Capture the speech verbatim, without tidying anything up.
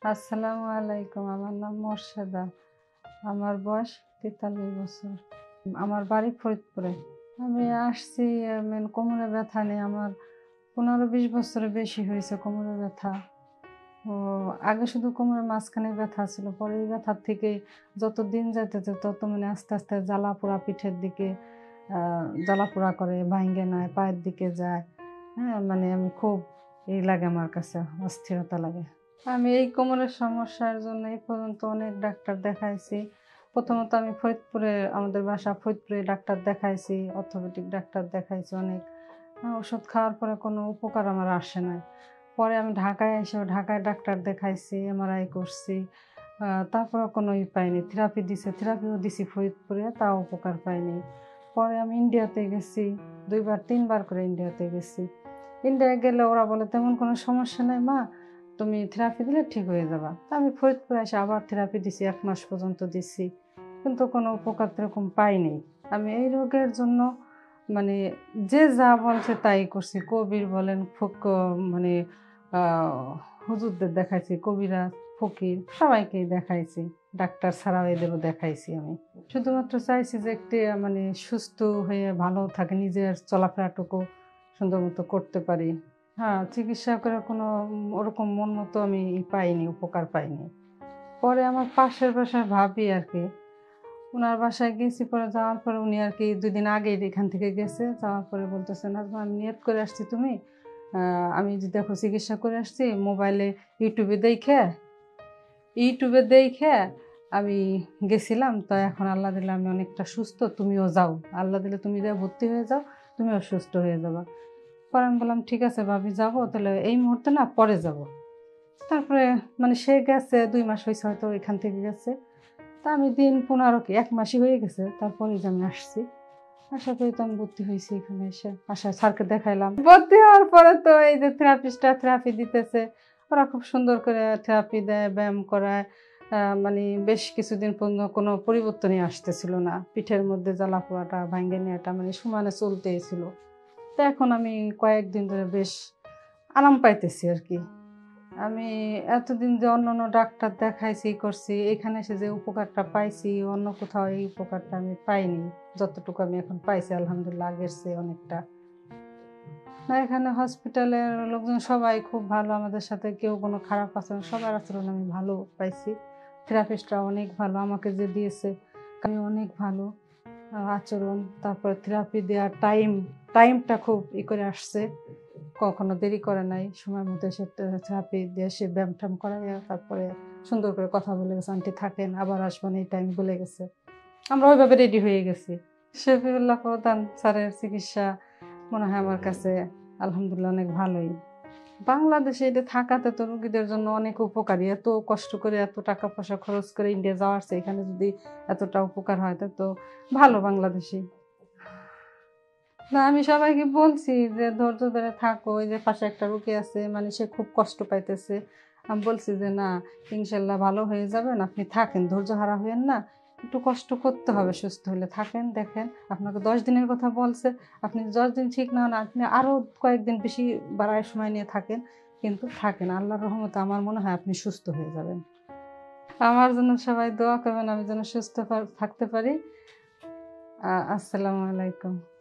আসসালামু আলাইকুম। আমার নাম মোর্শেদা। আমার বয়স তেতাল্লিশ বছর। আমার বাড়ি ফরিদপুরে। আমি আসছি মেন কোমরে ব্যথা নিয়ে। আমার পনেরো বিশ বছরের বেশি হয়েছে কোমরে ব্যথা। ও আগে শুধু কোমরের মাঝখানে ব্যথা ছিল, পরে এই ব্যথার থেকে যত দিন যাইতেছে তত মানে আস্তে আস্তে জ্বালা পোড়া পিঠের দিকে জ্বালা পোড়া করে, ভাঙ্গে নেয়, পায়ের দিকে যায়। হ্যাঁ, মানে আমি খুব এই লাগে, আমার কাছে অস্থিরতা লাগে। আমি এই কোমরের সমস্যার জন্য এই পর্যন্ত অনেক ডাক্তার দেখাইছি। প্রথমত আমি ফরিদপুরে, আমাদের বাসা ফরিদপুরে, ডাক্তার দেখাইছি, অর্থোপেডিক ডাক্তার দেখাইছি অনেক। ওষুধ খাওয়ার পরে কোনো উপকার আমার আসে না। পরে আমি ঢাকায় এসে ঢাকায় ডাক্তার দেখাইছি, এমআরআই করছি, তারপরে কোনো ই পাইনি। থেরাপি দিছে, থেরাপিও দিছি ফরিদপুরে, তাও উপকার পাইনি। পরে আমি ইন্ডিয়াতে গেছি, দুইবার তিনবার করে ইন্ডিয়াতে গেছি। ইন্ডিয়া গেলে ওরা বলে তেমন কোনো সমস্যা নেই মা, তুমি থেরাপি দিলে ঠিক হয়ে যাবা। তা আমি ফরিদপুরে এসে আবার থেরাপি দিছি, এক মাস পর্যন্ত দিছি, কিন্তু কোনো উপকার এরকম পাইনি। আমি এই রোগের জন্য মানে যে যা বলছে তাই করছি। কবির বলেন, ফক মানে হুজুরদের দেখাইছি, কবিরা ফকির সবাইকেই দেখাইছি, ডাক্তার ছাড়াও এদেরও দেখাইছি। আমি শুধুমাত্র চাইছি যে একটু মানে সুস্থ হয়ে ভালো থাকে, নিজের চলাফেরাটুকু সুন্দর মতো করতে পারি। হ্যাঁ, চিকিৎসা করে কোনো ওরকম মন মতো আমি পাইনি, উপকার পাইনি। পরে আমার পাশের বাসায় ভাবি আর কি, ওনার বাসায় গেছি। পরে যাওয়ার পরে উনি আর কি দুই দিন আগেই এখান থেকে গেছে। যাওয়ার পরে বলতেছে, না আমি নিয়ত করে আসছি, তুমি আমি যে দেখো চিকিৎসা করে আসছি, মোবাইলে ইউটিউবে দেখে ইউটিউবে দেখে আমি গেছিলাম, তো এখন আল্লাহ দিলে আমি অনেকটা সুস্থ, তুমিও যাও, আল্লাহ দিলে তুমি যা ভর্তি হয়ে যাও, তুমিও সুস্থ হয়ে যাবা। পরে আমি বললাম ঠিক আছে ভাবি, যাবো তাহলে, এই মুহূর্তে না, পরে যাব। তারপরে মানে সে গেছে, দুই মাস হয়েছে হয়তো এখান থেকে গেছে। তা আমি দিন পনেরো কি এক মাসই হয়ে গেছে, তারপরে যে আমি আসছি, আসার পরে তো আমি ভর্তি হয়েছি এখানে এসে। আশা স্যারকে দেখাইলাম। ভর্তি হওয়ার পরে তো এই যে থেরাপিস্টরা থেরাপি দিতেছে, ওরা খুব সুন্দর করে থেরাপি দেয়, ব্যায়াম করায়। মানে বেশ কিছুদিন পর্যন্ত কোনো পরিবর্তনই আসতেছিল না, পিঠের মধ্যে জ্বালা পোড়াটা, ভাঙ্গে নেওয়াটা মানে সমানে চলতেই ছিল। তো এখন আমি কয়েকদিন ধরে বেশ আরাম পাইতেছি আর কি। আমি এতদিন যে অন্য অন্য ডাক্তার দেখাইছি, করছি, এখানে এসে যে উপকারটা পাইছি, অন্য কোথাও এই উপকারটা আমি পাইনি। যতটুকু আমি এখন পাইছি আলহামদুলিল্লাহ আগের চেয়ে অনেকটা। না, এখানে হসপিটালের লোকজন সবাই খুব ভালো, আমাদের সাথে কেউ কোনো খারাপ আচরণ, সবার আচরণ আমি ভালো পাইছি। থেরাপিস্টরা অনেক ভালো, আমাকে যে দিয়েছে আমি অনেক ভালো আচরণ। তারপরে থেরাপি দেওয়ার টাইম টাইমটা খুব ই করে আসছে, কখনো দেরি করে নাই, সময় মতো এসে থেরাপি দিয়ে সে ব্যায়াম ট্যাম করাই, তারপরে সুন্দর করে কথা বলে গেছে, আন্টি থাকেন, আবার আসবেন, এই টাইম বলে গেছে। আমরা ওইভাবে রেডি হয়ে গেছি। শফিউল্লাহ প্রধান স্যারের চিকিৎসা মনে হয় আমার কাছে আলহামদুলিল্লাহ অনেক ভালোই। বাংলাদেশে এটা থাকাতে তো রোগীদের জন্য অনেক উপকারী। এত কষ্ট করে এত টাকা পয়সা খরচ করে ইন্ডিয়া যাওয়ার চেয়ে এখানে যদি এতটা উপকার হয় তো ভালো বাংলাদেশি। না, আমি সবাইকে বলছি যে ধৈর্য ধরে থাকো, ওই যে পাশে একটা রোগী আছে, মানে সে খুব কষ্ট পাইতেছে। আমি বলছি যে না, ইনশাল্লাহ ভালো হয়ে যাবেন, আপনি থাকেন, ধৈর্য হারা হবেন না, একটু কষ্ট করতে হবে, সুস্থ হলে থাকেন, দেখেন আপনাকে দশ দিনের কথা বলছে, আপনি দশ দিন ঠিক না হন, আপনি আরও কয়েকদিন বেশি বাড়ায় সময় নিয়ে থাকেন, কিন্তু থাকেন, আল্লাহর রহমতে আমার মনে হয় আপনি সুস্থ হয়ে যাবেন। আমার জন্য সবাই দোয়া করবেন, আমি যেন সুস্থ থাকতে পারি। আসসালামু আলাইকুম।